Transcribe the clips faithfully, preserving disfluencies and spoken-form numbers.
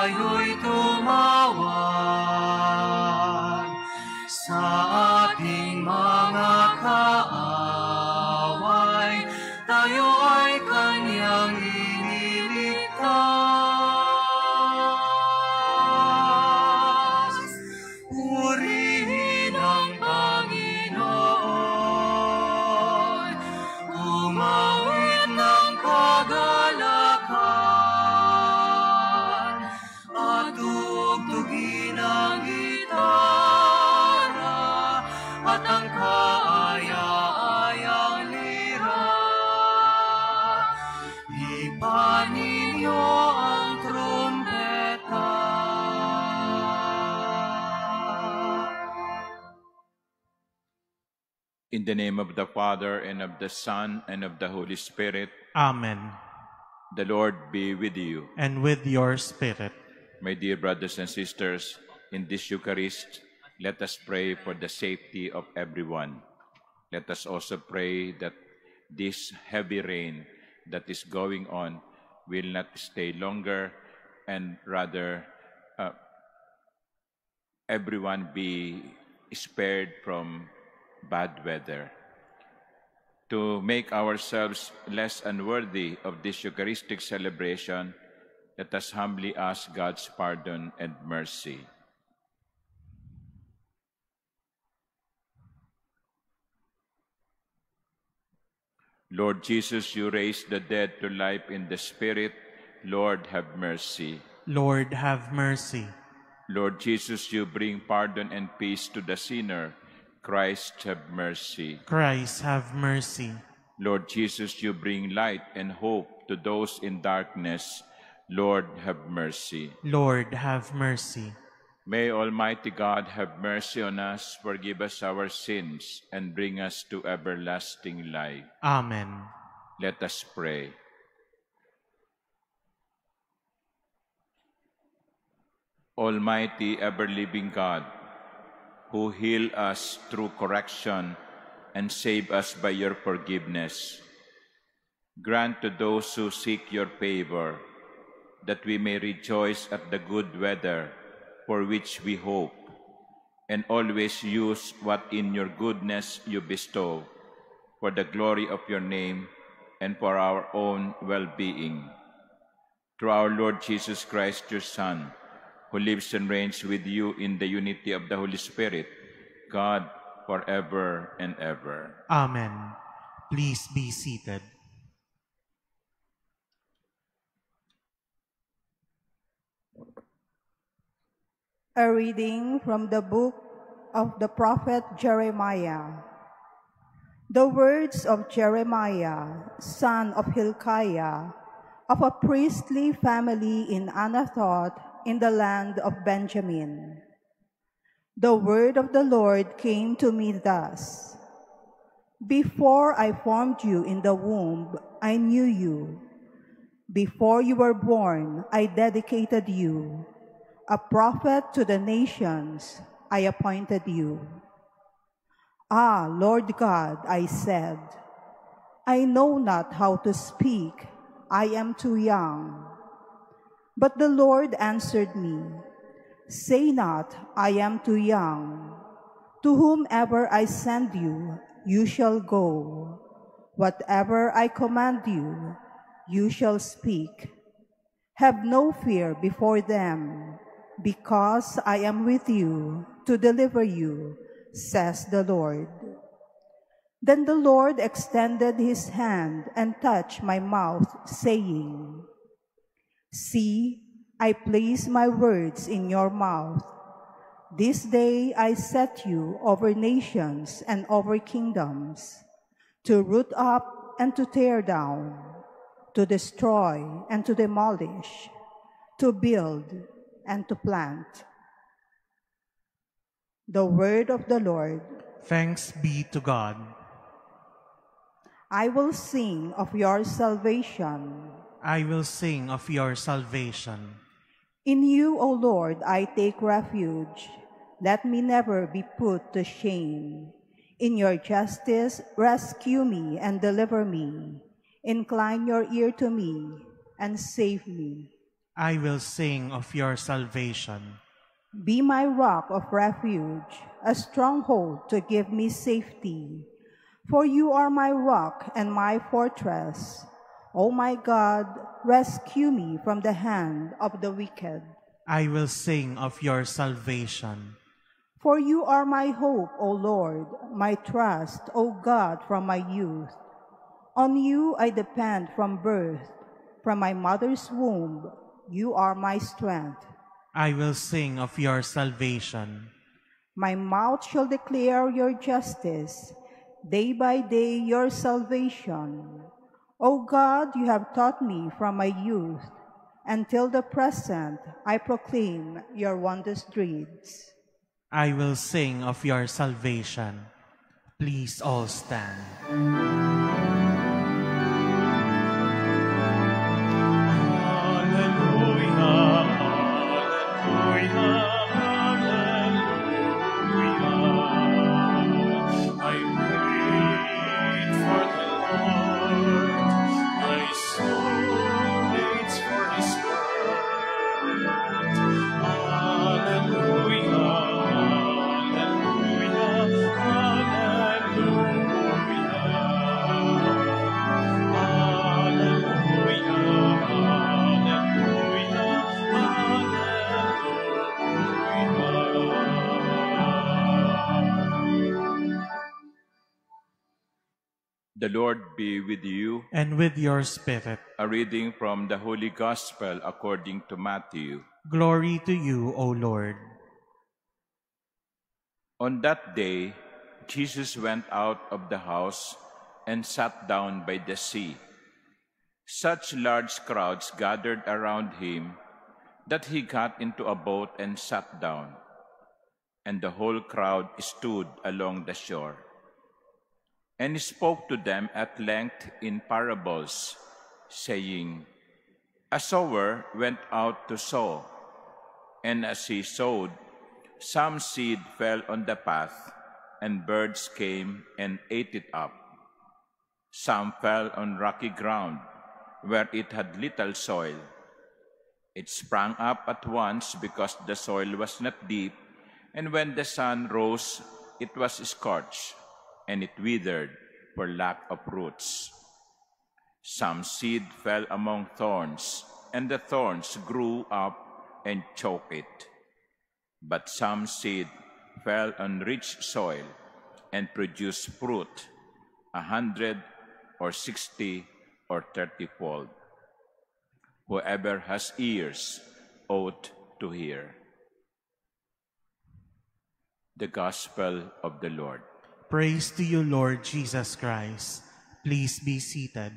tayo'y tumawag sa ating mga kaaway, tayo ay Kanyang ililigtas. Purihin ang Panginoon, umawit ng kagalakan, at tugtugin ang gitara at ang kaaya-ayang lira. Ipanin niyo ang trumpeta. In the name of the Father, and of the Son, and of the Holy Spirit. Amen. The Lord be with you. And with your spirit. My dear brothers and sisters, in this Eucharist, let us pray for the safety of everyone. Let us also pray that this heavy rain that is going on will not stay longer, and rather uh, everyone be spared from bad weather. To make ourselves less unworthy of this Eucharistic celebration, let us humbly ask God's pardon and mercy. Lord Jesus, you raised the dead to life in the Spirit. Lord, have mercy. Lord, have mercy. Lord Jesus, you bring pardon and peace to the sinner. Christ, have mercy. Christ, have mercy. Lord Jesus, you bring light and hope to those in darkness. Lord, have mercy. Lord, have mercy. May Almighty God have mercy on us, forgive us our sins, and bring us to everlasting life. Amen. Let us pray. Almighty, ever-living God, who heal us through correction and save us by your forgiveness, grant to those who seek your favor that we may rejoice at the good weather for which we hope, and always use what in your goodness you bestow, for the glory of your name and for our own well-being. Through our Lord Jesus Christ, your Son, who lives and reigns with you in the unity of the Holy Spirit, God, forever and ever. Amen. Please be seated. A reading from the book of the prophet Jeremiah. The words of Jeremiah, son of Hilkiah, of a priestly family in Anathoth in the land of Benjamin. The word of the Lord came to me thus: Before I formed you in the womb, I knew you. Before you were born, I dedicated you. A prophet to the nations, I appointed you. Ah, Lord God, I said, I know not how to speak, I am too young. But the Lord answered me, Say not, I am too young. To whomever I send you, you shall go. Whatever I command you, you shall speak. Have no fear before them, because I am with you to deliver you, says the Lord. Then the Lord extended his hand and touched my mouth, saying, See, I place my words in your mouth. This day I set you over nations and over kingdoms, to root up and to tear down, to destroy and to demolish, to build and to plant. The word of the Lord. Thanks be to God. I will sing of your salvation. I will sing of your salvation. In you, O Lord, I take refuge. Let me never be put to shame. In your justice, rescue me and deliver me. Incline your ear to me and save me. I will sing of your salvation. Be my rock of refuge, a stronghold to give me safety. For you are my rock and my fortress. O my God, rescue me from the hand of the wicked. I will sing of your salvation. For you are my hope, O Lord, my trust, O God, from my youth. On you I depend from birth. From my mother's womb, you are my strength. I will sing of your salvation. My mouth shall declare your justice, day by day your salvation. O God, you have taught me from my youth. Until the present, I proclaim your wondrous deeds. I will sing of your salvation. Please all stand. The Lord be with you. And with your spirit. A reading from the Holy Gospel according to Matthew. Glory to you, O Lord. On that day, Jesus went out of the house and sat down by the sea. Such large crowds gathered around him that he got into a boat and sat down, and the whole crowd stood along the shore. And he spoke to them at length in parables, saying, A sower went out to sow, and as he sowed, some seed fell on the path, and birds came and ate it up. Some fell on rocky ground, where it had little soil. It sprang up at once because the soil was not deep, and when the sun rose, it was scorched, and it withered for lack of roots. Some seed fell among thorns, and the thorns grew up and choked it. But some seed fell on rich soil and produced fruit, a hundred or sixty or thirty-fold. Whoever has ears ought to hear. The Gospel of the Lord. Praise to you, Lord Jesus Christ. Please be seated.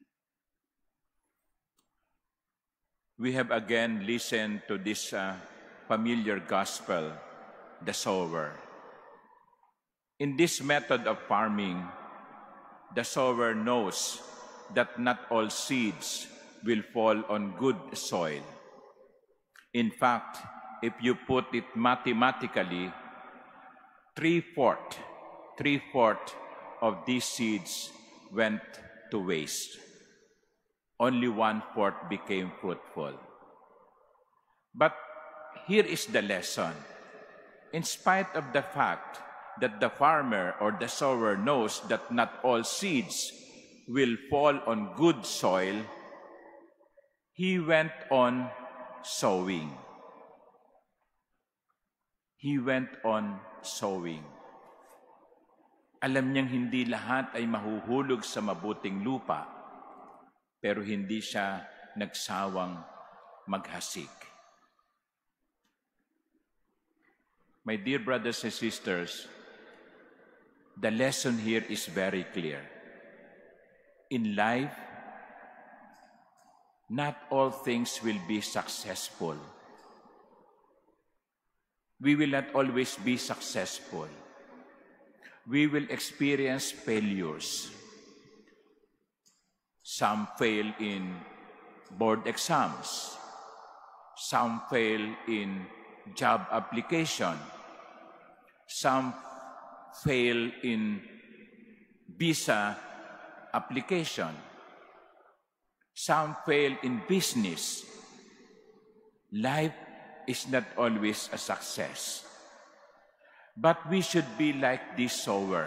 We have again listened to this uh, familiar gospel, the sower. In this method of farming, the sower knows that not all seeds will fall on good soil. In fact, if you put it mathematically, three-fourths Three-fourths of these seeds went to waste. Only one-fourth became fruitful. But here is the lesson. In spite of the fact that the farmer or the sower knows that not all seeds will fall on good soil, he went on sowing. He went on sowing. Alam niyang hindi lahat ay mahuhulog sa mabuting lupa, pero hindi siya nagsawang maghasik. My dear brothers and sisters, the lesson here is very clear. In life, not all things will be successful. We will not always be successful. We will experience failures. Some fail in board exams. Some fail in job application. Some fail in visa application. Some fail in business. life is not always a success. But we should be like this sower,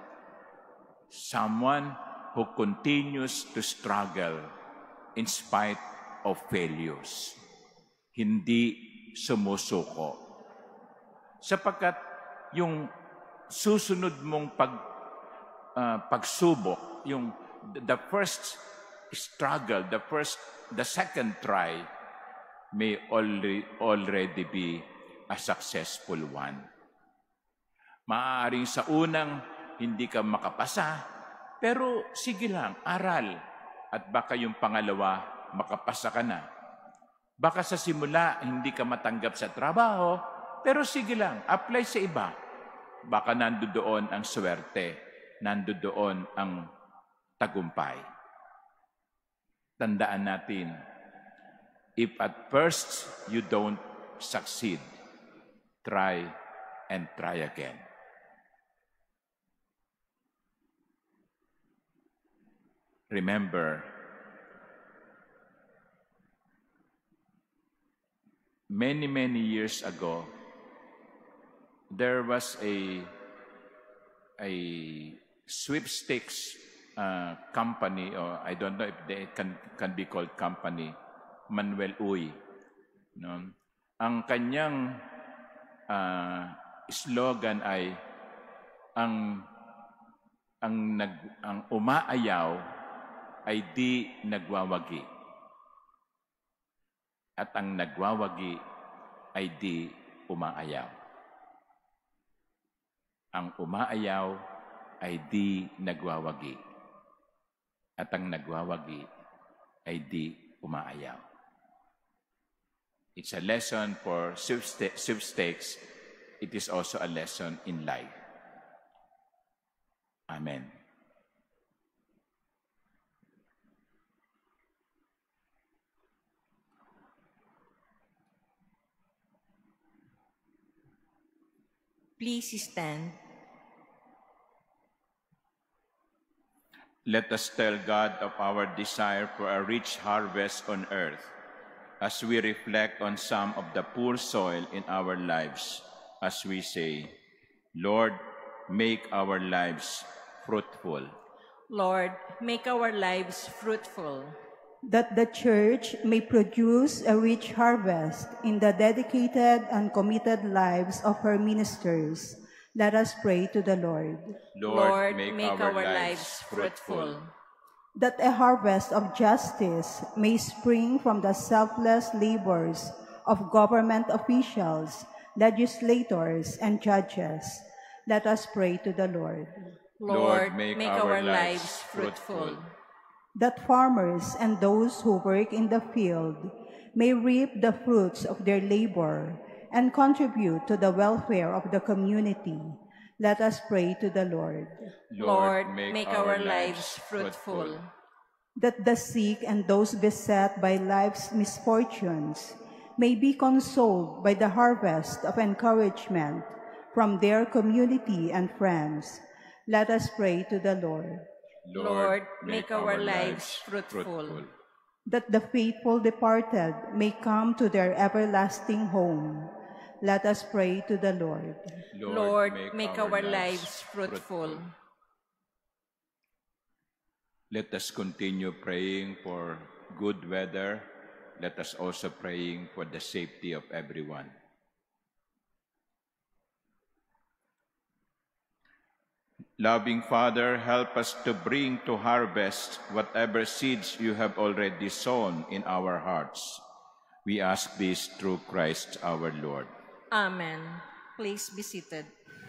someone who continues to struggle in spite of failures. Hindi sumusuko. Sapagkat yung susunod mong pag, uh, pagsubok, yung the first struggle, the first, the second try, may already, already be a successful one. Maaaring sa unang hindi ka makapasa, pero sige lang, aral. At baka yung pangalawa, makapasa ka na. Baka sa simula, hindi ka matanggap sa trabaho, pero sige lang, apply sa iba. Baka nandoon ang swerte, nandoon ang tagumpay. Tandaan natin, if at first you don't succeed, try and try again. Remember, many, many years ago, there was a, a sweepstakes uh, company, or I don't know if they can, can be called company, Manuel Uy. No? Ang kanyang uh, slogan ay, ang, ang, nag, ang umaayaw ay di nagwawagi. At ang nagwawagi ay di umaayaw. Ang umaayaw ay di nagwawagi. At ang nagwawagi ay di umaayaw. It's a lesson for sweepstakes. It is also a lesson in life. Amen. Please stand. Let us tell God of our desire for a rich harvest on earth as we reflect on some of the poor soil in our lives, as we say, Lord, make our lives fruitful. Lord, make our lives fruitful. That the Church may produce a rich harvest in the dedicated and committed lives of her ministers. Let us pray to the Lord. Lord, make, make our, our lives fruitful. That a harvest of justice may spring from the selfless labors of government officials, legislators, and judges. Let us pray to the Lord. Lord, make, make our, our lives fruitful. That farmers and those who work in the field may reap the fruits of their labor and contribute to the welfare of the community. Let us pray to the Lord. Lord, make, make our, our lives fruitful. That the sick and those beset by life's misfortunes may be consoled by the harvest of encouragement from their community and friends. Let us pray to the Lord. Lord, make our lives fruitful. That the faithful departed may come to their everlasting home. Let us pray to the Lord. Lord, make our lives fruitful. Let us continue praying for good weather. Let us also praying for the safety of everyone. Loving Father, help us to bring to harvest whatever seeds you have already sown in our hearts. We ask this through Christ our Lord. Amen. Please be seated.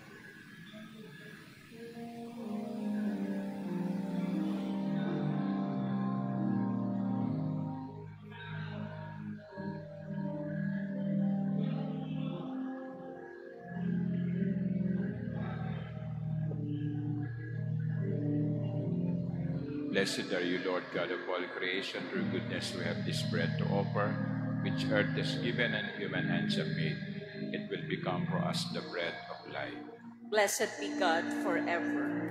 Blessed are you, Lord God of all creation. Through goodness we have this bread to offer, which earth has given and human hands have made. It will become for us the bread of life. Blessed be God forever.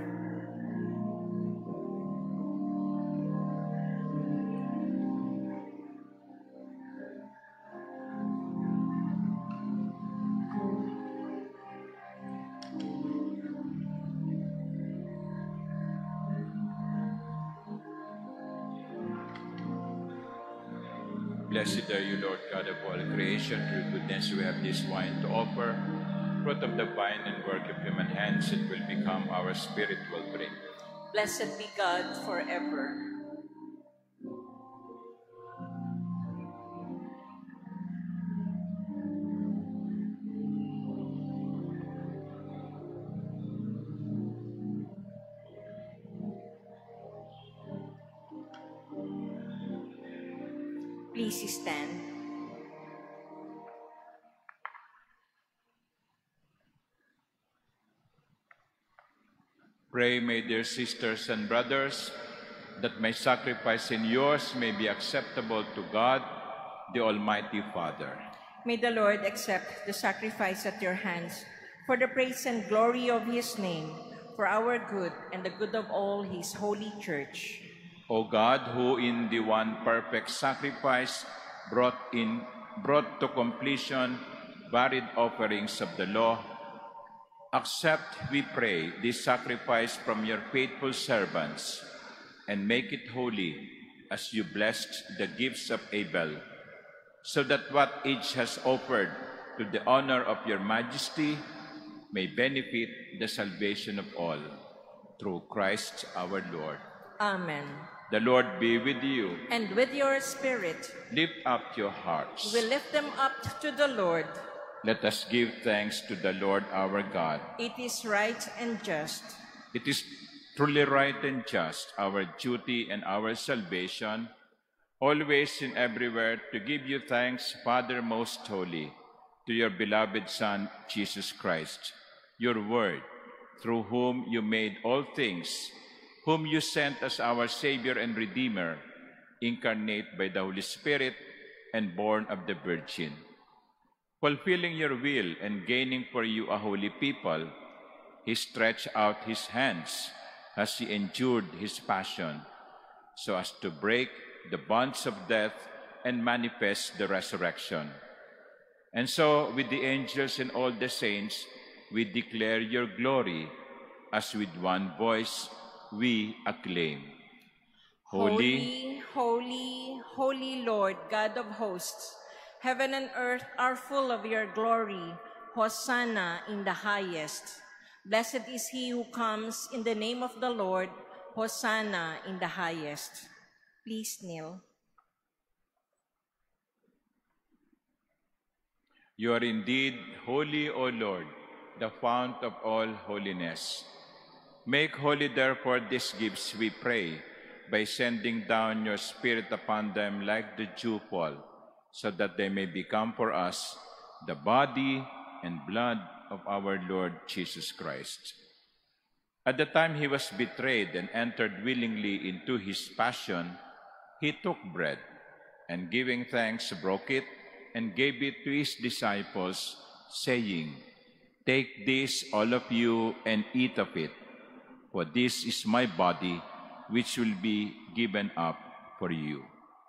Blessed are you, Lord God of all creation. Through goodness we have this wine to offer, fruit of the vine and work of human hands, it will become our spiritual drink. Blessed be God forever. Please stand. Pray, my dear sisters and brothers, that my sacrifice and yours may be acceptable to God, the Almighty Father. May the Lord accept the sacrifice at your hands for the praise and glory of his name, for our good and the good of all his holy church. O God, who in the one perfect sacrifice brought in brought to completion varied offerings of the law, accept, we pray, this sacrifice from your faithful servants, and make it holy as you blessed the gifts of Abel, so that what each has offered to the honor of your majesty may benefit the salvation of all. Through Christ our Lord. Amen. The Lord be with you. And with your spirit, Lift up your hearts. we lift them up to the Lord. Let us give thanks to the Lord our God. It is right and just. It is truly right and just, our duty and our salvation, always and everywhere to give you thanks, Father most holy, to your beloved Son, Jesus Christ, your Word, through whom you made all things, whom you sent as our Savior and Redeemer, incarnate by the Holy Spirit and born of the Virgin. Fulfilling your will and gaining for you a holy people, he stretched out his hands as he endured his passion, so as to break the bonds of death and manifest the resurrection. And so, with the angels and all the saints, we declare your glory, as with one voice we acclaim. Holy, holy, holy Lord, God of hosts, heaven and earth are full of your glory. Hosanna in the highest. Blessed is he who comes in the name of the Lord. Hosanna in the highest. Please kneel. You are indeed holy, O Lord, the fount of all holiness. Make holy, therefore, these gifts, we pray, by sending down your Spirit upon them like the dewfall, so that they may become for us the body and blood of our Lord Jesus Christ. At the time he was betrayed and entered willingly into his passion, he took bread, and giving thanks, broke it, and gave it to his disciples, saying, "Take this, all of you, and eat of it, for this is my body, which will be given up for you."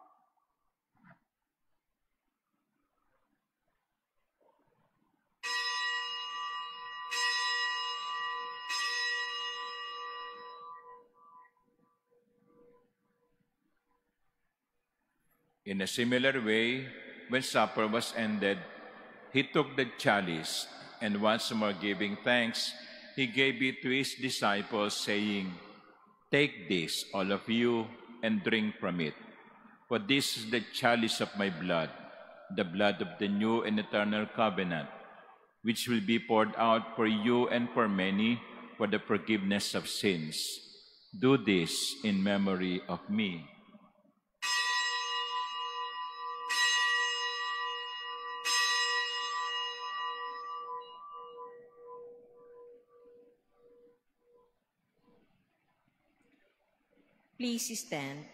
In a similar way, when supper was ended, he took the chalice, and once more giving thanks, he gave it to his disciples, saying, "Take this, all of you, and drink from it. For this is the chalice of my blood, the blood of the new and eternal covenant, which will be poured out for you and for many for the forgiveness of sins. Do this in memory of me." Please stand.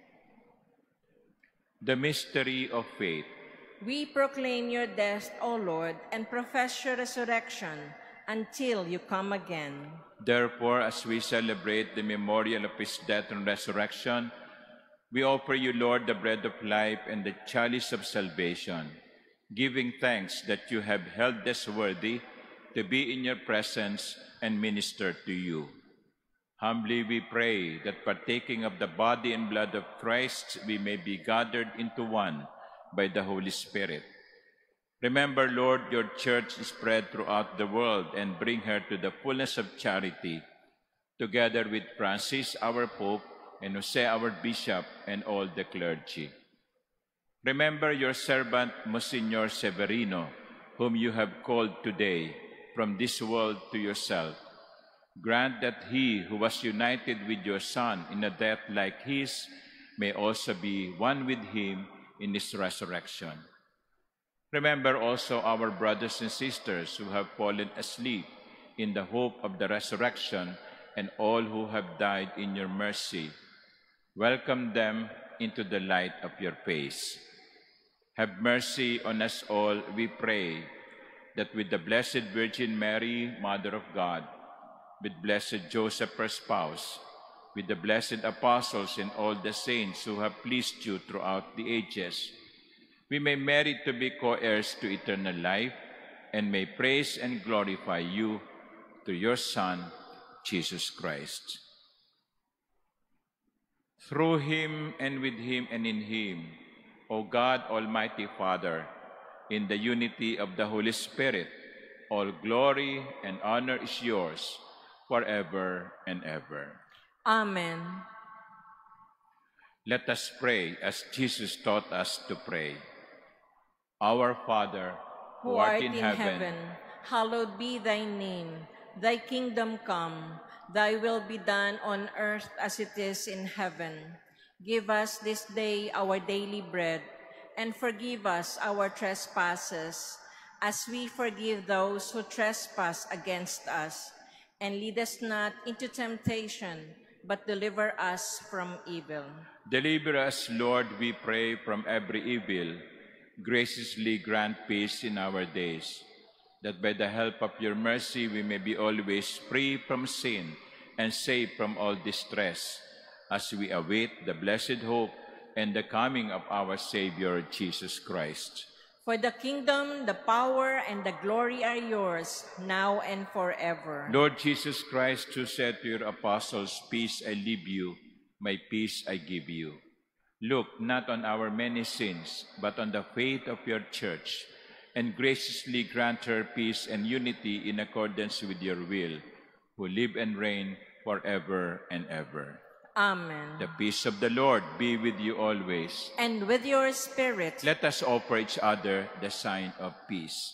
The mystery of faith. We proclaim your death, O Lord, and profess your resurrection until you come again. Therefore, as we celebrate the memorial of his death and resurrection, we offer you, Lord, the bread of life and the chalice of salvation, giving thanks that you have held us worthy to be in your presence and minister to you. Humbly we pray that partaking of the body and blood of Christ, we may be gathered into one by the Holy Spirit. Remember, Lord, your church is spread throughout the world and bring her to the fullness of charity, together with Francis, our Pope, and Jose, our Bishop, and all the clergy. Remember your servant, Monsignor Severino, whom you have called today from this world to yourself. Grant that he who was united with your Son in a death like his may also be one with him in his resurrection. Remember also our brothers and sisters who have fallen asleep in the hope of the resurrection, and all who have died in your mercy. Welcome them into the light of your face. Have mercy on us all, we pray, that with the Blessed Virgin Mary, Mother of God, with blessed Joseph, her spouse, with the blessed apostles and all the saints who have pleased you throughout the ages, we may merit to be co-heirs to eternal life, and may praise and glorify you through your Son, Jesus Christ. Through him, and with him, and in him, O God, Almighty Father, in the unity of the Holy Spirit, all glory and honor is yours forever and ever. Amen. Let us pray as Jesus taught us to pray. Our Father, Who art in heaven, hallowed be thy name. Thy kingdom come, thy will be done on earth as it is in heaven. Give us this day our daily bread, and forgive us our trespasses, as we forgive those who trespass against us. And lead us not into temptation, but deliver us from evil. Deliver us, Lord, we pray, from every evil. Graciously grant peace in our days, that by the help of your mercy we may be always free from sin and safe from all distress, as we await the blessed hope and the coming of our Savior, Jesus Christ. For the kingdom, the power, and the glory are yours, now and forever. Lord Jesus Christ, who said to your apostles, "Peace I leave you, my peace I give you," look not on our many sins, but on the faith of your church, and graciously grant her peace and unity in accordance with your will, who live and reign forever and ever. Amen. The peace of the Lord be with you always. And with your spirit. Let us offer each other the sign of peace.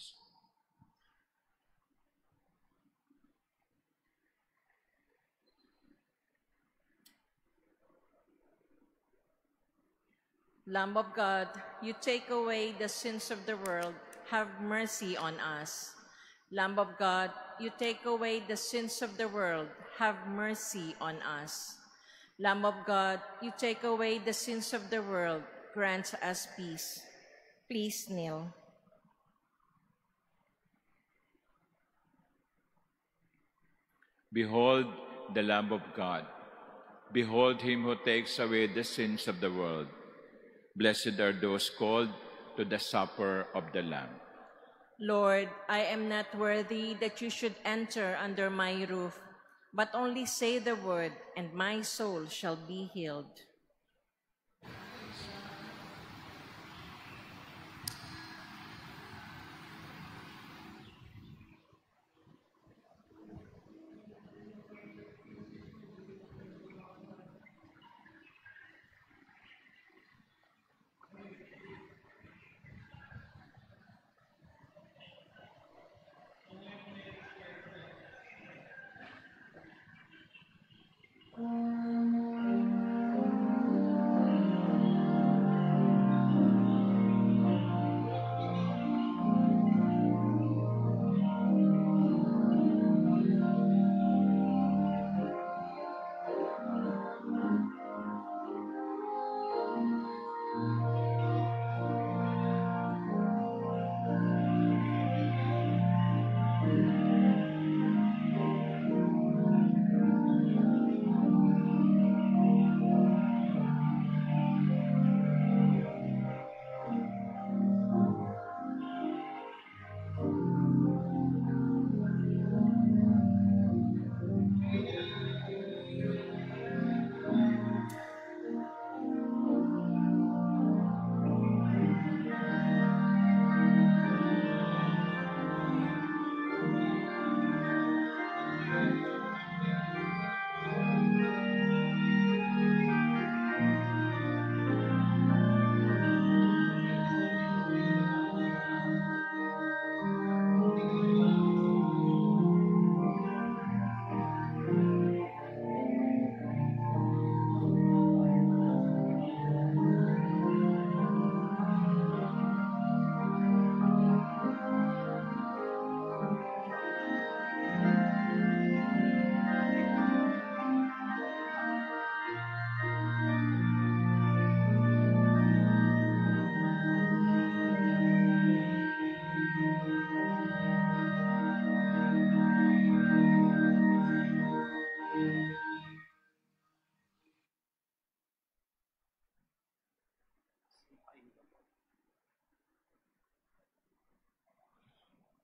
Lamb of God, you take away the sins of the world, have mercy on us. Lamb of God, you take away the sins of the world, have mercy on us. Lamb of God, you take away the sins of the world, grant us peace. Please kneel. Behold the Lamb of God. Behold him who takes away the sins of the world. Blessed are those called to the supper of the Lamb. Lord, I am not worthy that you should enter under my roof, but only say the word, and my soul shall be healed.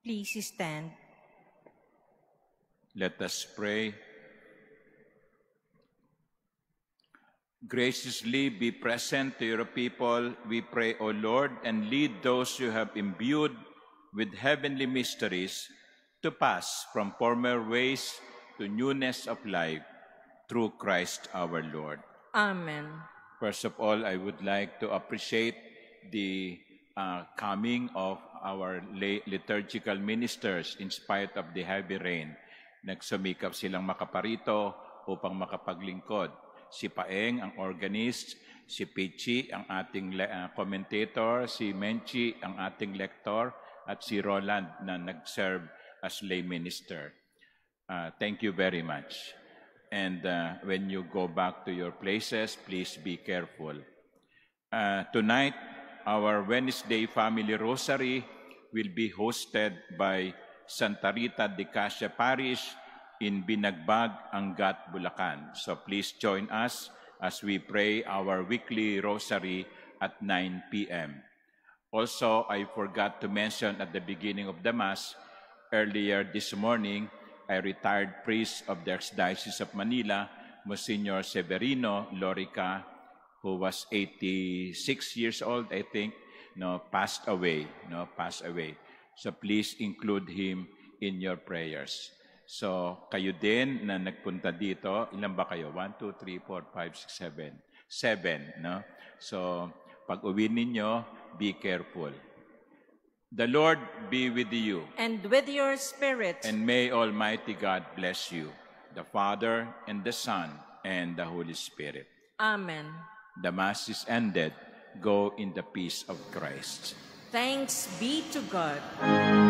Please stand. Let us pray. Graciously be present to your people, we pray, O Lord, and lead those you have imbued with heavenly mysteries to pass from former ways to newness of life through Christ our Lord. Amen. First of all, I would like to appreciate the uh, coming of our lay liturgical ministers in spite of the heavy rain. Nagsumikap silang makaparito upang makapaglingkod. Si Paeng, ang organist, si Pichi, ang ating uh, commentator, si Menchi, ang ating lector, at si Roland na nag-serve as lay minister. Uh, thank you very much. And uh, when you go back to your places, please be careful. Uh, tonight, our Wednesday Family Rosary will be hosted by Santa Rita de Casia Parish in Binagbag, Angat, Bulacan. So please join us as we pray our weekly rosary at nine p m Also, I forgot to mention at the beginning of the Mass, earlier this morning, a retired priest of the Archdiocese of Manila, Monsignor Severino Lorica, who was eighty-six years old, I think, no, passed away, no, passed away. So please include him in your prayers. So, kayo din na nagpunta dito, ilan ba kayo? One, two, three, four, five, six, seven. Seven, no? So, pag uwi ninyo, be careful. The Lord be with you. And with your spirit. And may Almighty God bless you, the Father, and the Son, and the Holy Spirit. Amen. The Mass is ended. Go in the peace of Christ. Thanks be to God.